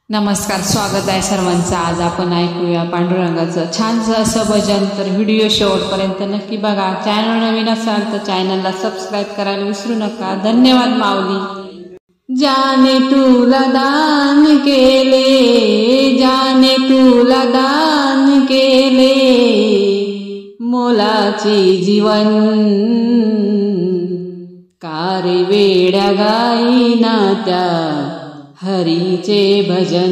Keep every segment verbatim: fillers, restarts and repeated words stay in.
नमस्कार, स्वागत आहे सर्वांचं। आज आपण ऐकूया पांडुरंगाचं छानसं असं भजन। तर व्हिडिओ शेवटपर्यंत नक्की बघा। चॅनल नवीन असाल तर चॅनलला सबस्क्राईब करायला विसरू नका। धन्यवाद माऊली। जाने तुला दान केले, जाने तुला दान केले, मोलाचे जीवन कारे वेड्या गाईना त्या हरीचे भजन,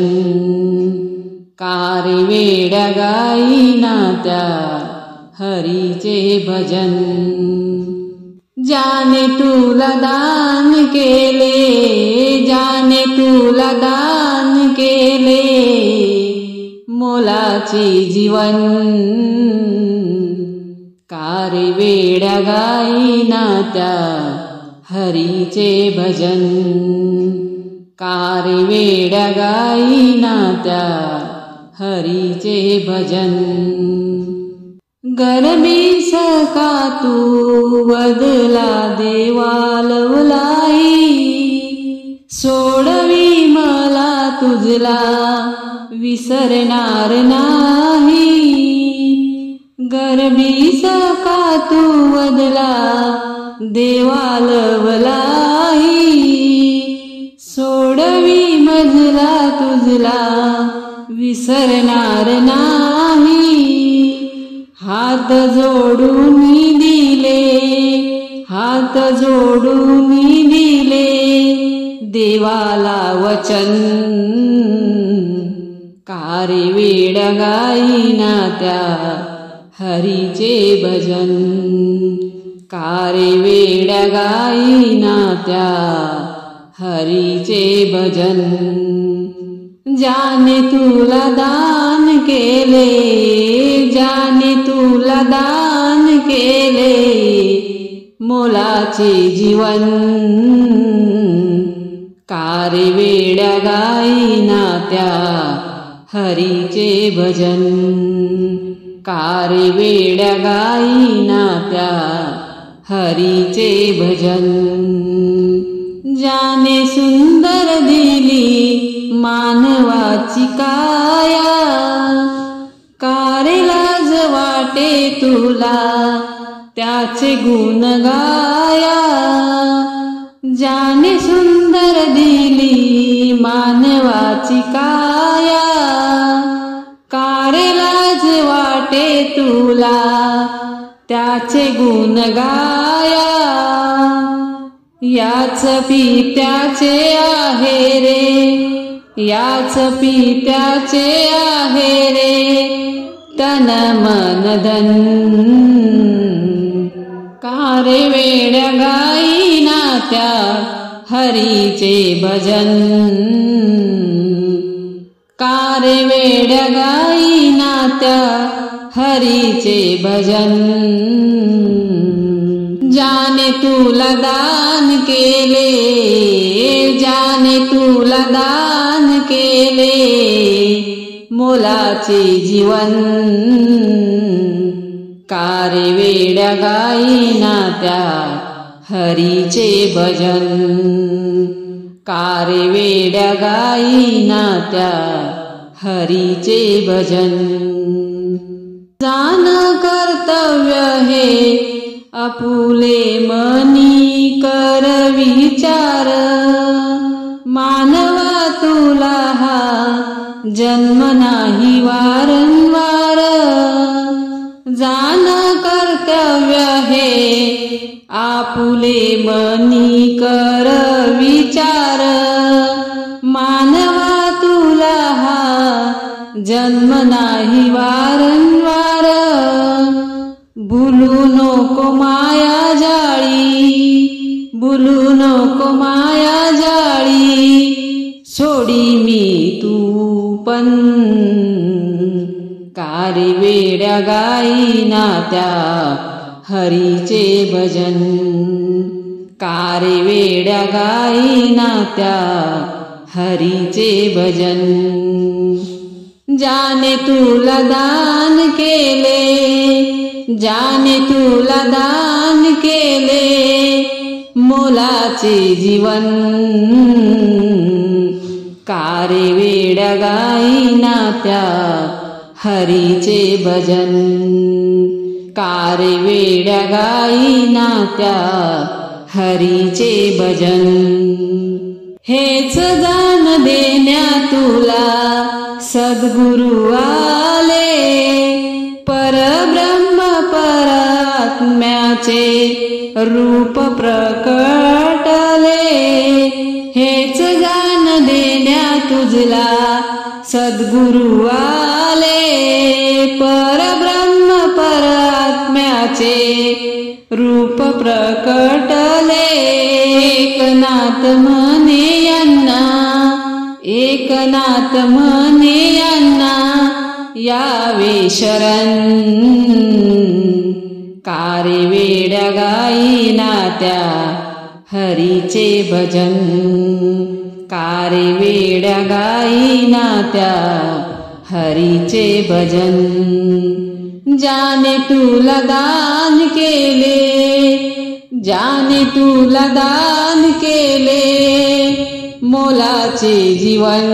कारे वेड्या गाईना त्या हरीचे भजन। जाने तुला दान केले, जाने तुला दान केले, मोलाचे जीवन कारे वेड्या गाईना त्या हरीचे भजन, कारे वेड्या गाईना त्या हरीचे भजन। गरबी सका तू वदला देवालवलाई, सोडवी मला तुझला विसरणार नाही। गरबी सका तू वदला देवालवलाई, सोडवी मजला तुझला विसरणार नाही। हात जोडून दिले, हात जोडून दिले देवाला वचन, कारे वेड्या गाईना त्या हरीचे भजन, कारे वेड्या गाईना त्या हरीचे भजन। जाने तुला दान केले, जाने तुला दान केले, मोलाचे जीवन कारे वेड्या गाईना त्या हरीचे भजन, कारे वेड्या गाईना त्या हरीचे भजन। जाने सुंदर दिली मानवाची काया, कारे लाज वाटे तुला त्याचे गुण गाया। जाने सुंदर दिली मानवाची काया, कारे लाज वाटे तुला त्याचे गुण गाया। याच पित्याचे आहे रे, याच पित्याचे आहे रे तन मन धन, कारे वेड्या गाईना त्या हरीचे भजन, कारे वेड्या गाईना त्या हरीचे भजन। जाने तुला दान केले, जाने तुला दान केले, मोलाचे जीवन कारे वेड्या गाईना त्या हरीचे भजन, कारे वेड्या गाईना त्या हरीचे भजन। जान कर्तव्य हे आपुले मनी कर विचार, मानवा तुला हा जन्म नाही वारंवार। जान कर्तव्य हे आपुले मनी कर विचार, मानवा तुला हा जन्म नाही वारंवार। भुलू नको माया जाळी, भुलू नको माया जाळी, सोडी मी तू पण कारे वेड्या गाईना त्या हरीचे भजन, कारे वेड्या गाईना त्या हरीचे भजन। जाने तुला दान केले, जाने तुला दान केले, मोलाचे जीवन कारे वेड्या गाईना त्या हरीचे भजन, कारे वेड्या गाईना त्या हरीचे भजन। हेच दान देण्या तुला सद्गुरु आले, परब्रह्म परात्म्याचे रूप प्रकटले। हेच गान देण्या तुझला सद्गुरु आले, परब्रह्म परात्म्याचे रूप प्रकटले। एकनाथ म्हणे यांना, एकनाथ म्हणे यांना यावे शरण, कारे वेड्या गाईना त्या हरीचे भजन, कारे वेड्या गाईना त्या हरीचे भजन। ज्याने तुला दान केले, ज्याने तुला दान केले मोलाचे जीवन,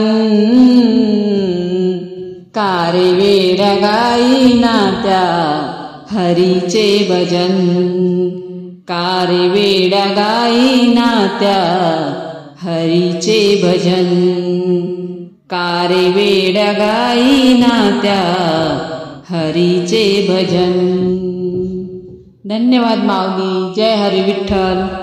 कारे वेड्या गाईना त्या हरीचे भजन, कारे वेड्या गाईना त्या हरीचे भजन, कारे वेड्या गाईना त्या हरीचे भजन। धन्यवाद माऊली। जय हरी विठ्ठल।